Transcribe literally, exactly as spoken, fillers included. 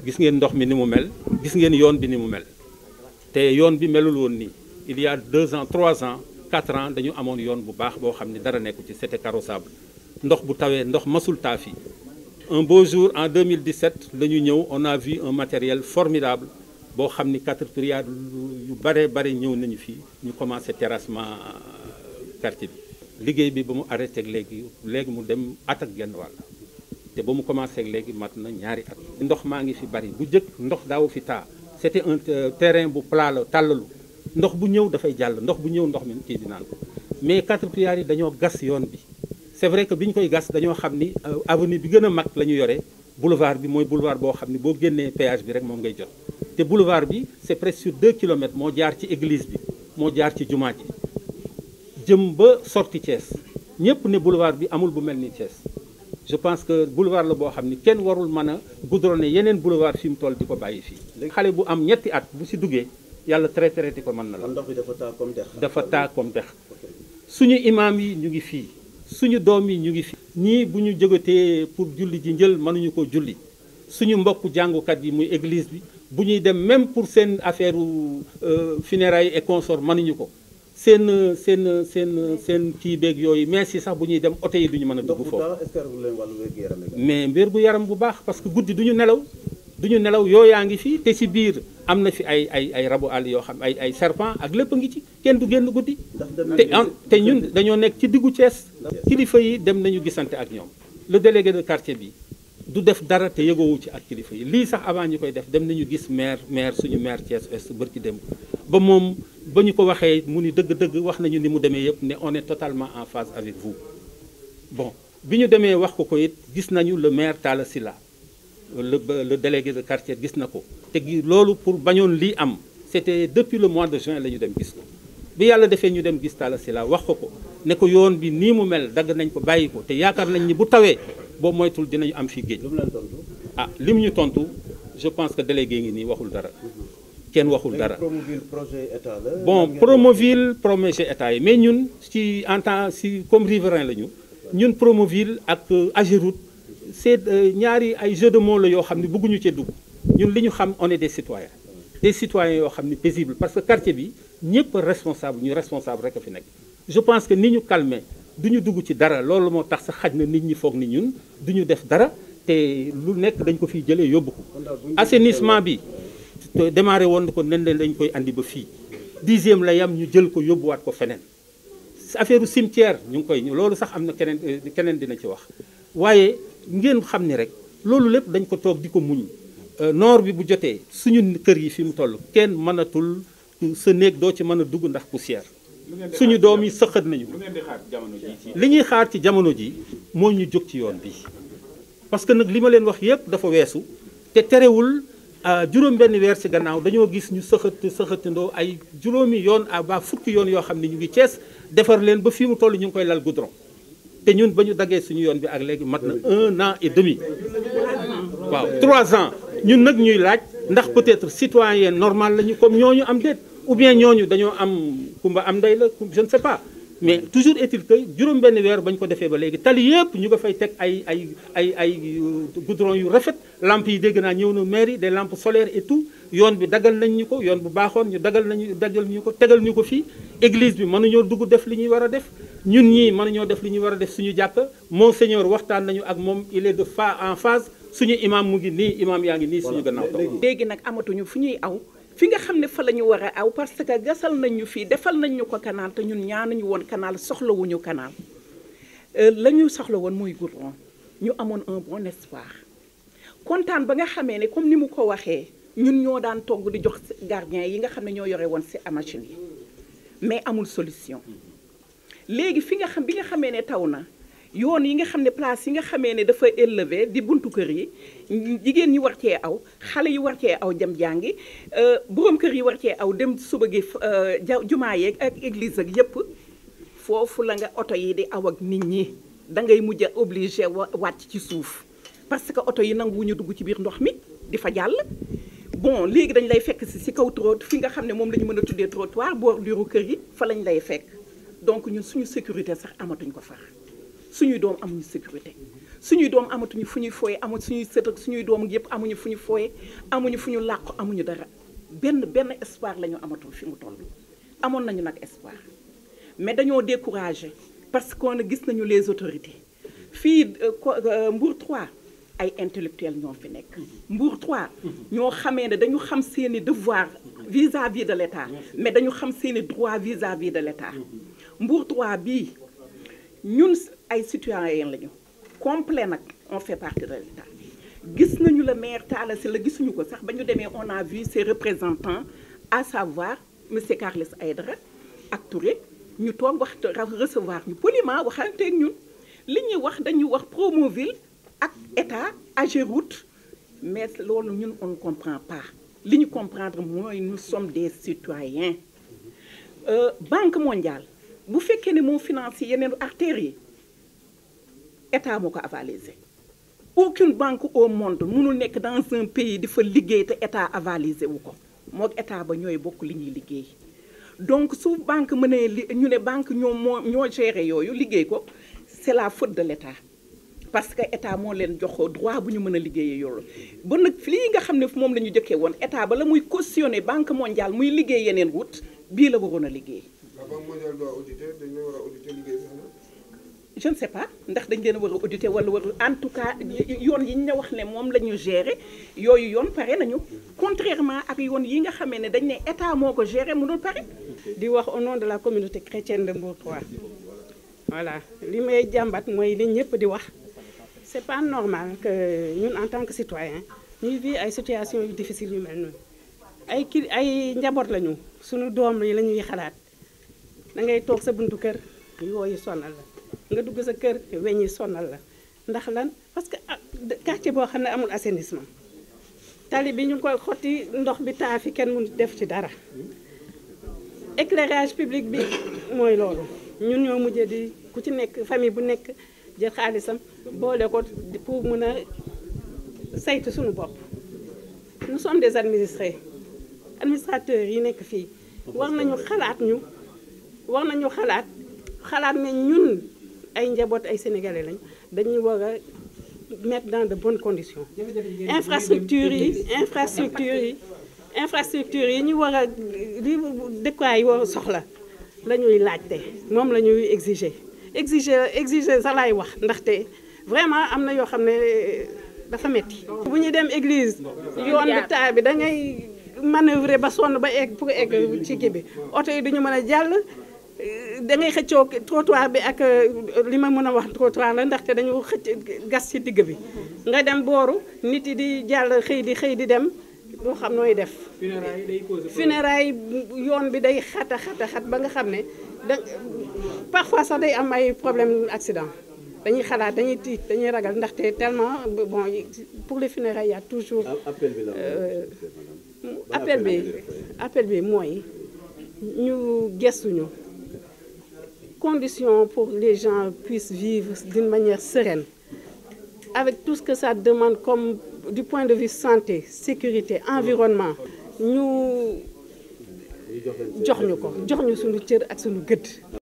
gis ngeen ndox mi ni mu mel gis ngeen yoon bi ni mu mel te yoon bi melul woon nii il y a deux ans trois ans quatre ans dañu amoon yoon bu baax boo xam ne dara nekku ci c'était carrossable ndox bu tawee ndox masul taa fii un beau jour en deux mille dix-sept la ñu ñëw on a vu un matériel formidable boo xam ni Caterpillar yu bare bare ñëw nañu fii ñu commencé terrassement quartier bi liggéey bi ba mu arrêté ak léegi léegi mu dem at ak genn wàll te ba mu commencé ak léegi mat na ñaari at ndox maa ngi fi bari bu jëkk ndox daaw fi taa c'était un terrain bu plat la tàllalu ndox bu ñëw dafay jàll ndox bu ñëw ndox mi kii di naan ko mais Caterpillar yi dañoo gas yoon bi c'est vrai que bi ñu koy gas dañoo xam ni avenue bi gën a mag la ñu yore boulevard bi mooy boulevard boo xam ni boo génnee péage bi rek moom ngay jot te boulevard bi c'est presque sur deux kilomètres moo jaar ci église bi moo jaar ci jumaa ji jëm ba sorti Thiès ñëpp ne boulevard bi amul bu mel ni Thiès je pense que boulevard la boo xam ni kenn warul mën a goudronner yeneen boulevard fi mu toll di ko bàyyi fii. xale bu am ñetti at bu si duggee yàlla traité traité ko mën na la. ndox bi dafa taa comme dex. dafa taa comme dex suñu imaam yi ñu ngi fii suñu doom yi ñu ngi fii. ñii bu ñu jógatee pour julli ji njël mënuñu ko julli suñu mbokku jàngukat yi muy église bi bu ñuy dem même pour seen affaire funérailles et consorts mënuñu ko. seen seen seen seen kii beeg yooyu mais si sax bu ñuy dem oto yi duñu mën a dugg foofu mais mbir gu yaram bu baax parce que guddi duñu nelaw duñu nelaw yooyaa ngi fi te si biir am na fi ay ay ay rabu àll yoo xam ay ay serpent ak lépp a ngi ci kenn du génn guddi te te ñun dañoo nekk ci diggu Thiès kilifa yi dem nañu gisante ak ñoom le délégué de quartier bi du def dara te yëgoowu ci ak kilifa yi lii sax avant ñu koy def dem nañu gis maire maire suñu maire Thiès Ouest bërki dem ba moom ba ñu ko waxee mu ni dëgg-dëgg wax nañu ni mu demee yëpp ne on est totalement en phase avec vous bon bi ñu demee wax ko ko it gis nañu le maire Talla Sylla le le délégué de quartier gis na ko te gi loolu pour bañoon lii am c'était depuis le mois de juin la ñu dem gis ko bi yàlla defee ñu dem gis Talla Sylla wax ko ko ne ko yoon bi nii mu mel dagg nañ ko bàyyi ko te yaakaar nañ ni bu tawee boobu moytul dinañu am fii géej ah li mu ñu tontu je pense que délégué ngi nii waxul dara kenn waxul dara bon Promoville projet état yi mais ñun ci en tant si comme riverain la ñu ñun Promoville ak Ageroute c'est ñaari ay jeu de mots la yoo xam ne bëgguñu cee dugg ñun li ñu xam on est des citoyens des citoyens yoo xam ne paisible parce que quartier bi ñëpp responsable ñu responsable rek a fi nekk je pense que ni ñu calmer duñu dugg ci dara loolu moo tax sax xaj na nit ñi foog ni ñun duñu def dara te lu nekk dañ ko fiy jëlee yóbbu ko assainissement bi démarré woon ko nen leen dañ koy andi ba fii dixième la yam ñu jël ko yóbbuwaat ko feneen affaire cimetière ñu ngi koy loolu sax am na keneen keneen dina ci wax waaye ngeen xam ni rek loolu lépp dañ ko toog di ko muñ noor bi bu jotee suñu kër yi fi mu toll kenn mënatul sa néeg doo ci mën a dugg ndax poussière suñu doom yi sëqat nañu li ñuy xaar ci jamono ji moo ñu jóg ci yoon bi parce que nag li ma leen wax yépp dafa weesu te terewul juróom benn weer ci gannaaw dañoo gis ñu sëxat sëxatandoo ay juróomi yoon à ba fukki yoon yoo xam ne ñu ngi Thiès defar leen ba fii mu toll ñu ngi koy lal goudron te ñun ba ñu daggee suñu yoon bi ak léegi mat na un an et demi waaw trois ans ñun nag ñuy laaj ndax peut-être citoyen normal lañu comme ñooñu am déet ou bien ñooñu dañoo am kumba am ndey la je ne sais pas mais toujours est-il que juróom benn weer bañ ko defee ba léegi tali yëpp ñu nga fay teg ay ay ay ay goudron yu rafet lampes yi dégg naa ñëw na mairie des lampes solaires et tout yoon bi dagal nañ ñu ko yoon bu baaxoon ñu dagal nañu dagal ñu ko tegal ñu ko fii église bi mënuñoo dugg def li ñuy war a def ñun ñii mënuñoo def li ñuy war a def suñu jàkk monseigneur waxtaan nañu ak moom il est de fa en phase suñu imam mu ngi nii imam yaa ngi nii suñu gannaaw toog léegi nag amatuñu fu ñuy aw fi nga xam ne fa la ñu war a aw parce que gasal nañ ñu fii defal nañ ñu ko canal te ñun ñaanuñu woon canal soxlawuñu canal la ñu soxla woon mooy goudron ñu amoon un bon espoir kontaan ba nga xamee ne comme ni mu ko waxee ñun ñoo daan togg di jox gardien yi nga xam ne ñoo yore woon ci machine yi mais amul solution léegi fi nga xam bi nga xamee ne taw na yoon yi nga xam ne place yi nga xamee ne dafa élevé di buntu kër yi jigéen ñi war cee aw xale yi war cee aw dem jàngi borom kër yi war cee aw dem suba gi jumaa yeeg ak église ak yépp foofu la nga oto yi di aw ak nit ñi da ngay mujj a obligé wàcc ci suuf parce que oto yi nanguwuñu dugg ci biir ndox mi di fa jàll bon léegi dañ lay fekk si si kaw trottoir fi nga xam ne moom la ñu mën a tuddee trottoir bordure kër yi fa lañ lay fekk donc ñun suñu sécurité sax amatuñ ko far suñuy doom amuñu sécurité suñuy doom amatuñu fu ñuy fooye amu suñuy sët ak suñuy doom yëpp amuñu fu ñu fooye amuñu fu ñu làqu amuñu dara benn benn espoir la ñu amatul fi mu toll amoon nañu nag espoir mais dañoo découragé parce qu'on gis nañu les autorités fii Mbour trois ay intellectuels ñoo fi nekk Mbour trois ñoo xamee ne dañu xam seeni devoir vis-à-vis de l'État mais dañu xam seeni droit vis-à-vis de l'État Mbour trois bii ñun ay citoyens lañu complet nag on fait partie de l'État gis nañu le maire Talla Sylla gisuñu ko sax ba ñu demee on a vu ses représentants à savoir monsieur Carles Aïdara ak Touré ñu toog wax recevoir ñu poliment waxanteeg ñun li ñuy wax dañuy wax Promoville ak État Ageroute mais loolu ñun on ne comprend pas li ñu comprendre mooy nous sommes des citoyens Banque mondiale bu fekkee ne moo financé yeneen artères yi État moo ko avalisé aucune banque au monde mënul nekk dans un pays di fa liggéey te État avalisé wu ko mook État ba ñooy bokk li ñuy liggéey donc su banque mënee li ñu ne banque ñoo moo ñoo géré yooyu liggéey ko c'est la faute de l'État parce que État moo leen jox droit bu ñu mën a liggéeyee yoolu ba nag lii nga xam ne moom la ñu jëkkee woon État ba la muy cautionné Banque mondiale muy liggéey yeneen route bii la waroon a liggéey. La Banque mondiale doit auditer dañ leen war a auditer liggéey sax na. Je ne sais pas ndax dañ leen a war a auditer wala war en tout cas yoon yi ñu wax ne moom la ñu gérer yooyu yoon pare nañu contrairement ak yoon yi nga xamee ne dañ ne État moo ko gérer mënul pare. di wax au nom de la communauté chrétienne de Mbour trois voilà li may jàmbat mooy li ñëpp di wax c'est pas normal que ñun en tant que citoyen ñuy vivre ay situations yu difficiles yu mel noonu ay ki ay njaboot lañu suñu doom yi la ñuy xalaat da ngay toog sa buntu kër yooyu sonal la nga dugg sa kër weñ yi sonal la ndax lan parce que quartier boo xam ne amul assainissement tali bi ñu ngi koy xotti ndox bi taa fi kenn mënu def ci dara éclairage public bi mooy loolu ñun ñoo mujjee di ku ci nekk famille bu nekk jël xaalisam boole ko pour mën a saytu suñu bopp nous sommes des administrés administrateurs yi nekk fii war nañu xalaat ñu war nañu xalaat xalaat ne ñun ay njaboot ay sénégalais lañ dañuy war a mettre dans de bonnes conditions infrastructures yi infrastructures yi infrastructure yi ñu war a li dëkkuwaay yi war a soxla la ñuy laajte moom la ñuy exiger exiger exiger sa laay wax ndaxte vraiment am na yoo xam ne dafa metti bu ñuy dem église yoon bi taa bi da ngay manœuvrer ba sonn ba egg pour egg ci kii bi oto yi duñu mën a jàll da ngay xëccoo trottoir bi ak li ma mën a wax trottoir la ndaxte dañu xëcc gas ci digg bi nga dem booru nit yi di jàll xëy di xëy di dem doo xam nooy def funérailles yoon bi day xata xata xat ba nga xam ne da parfois sax day am ay problème accident dañuy xalaat dañuy tiit dañuy ragal ndaxte tellement bon pour les funérailles y a toujours appel bi appel bi mooy ñu gestuñu conditions pour les gens puissent vivre d'une manière sereine avec tout ce que ça demande comme du point de vue santé sécurité environnement ñu jox ñu ko jox ñu suñu cër ak suñu gëdd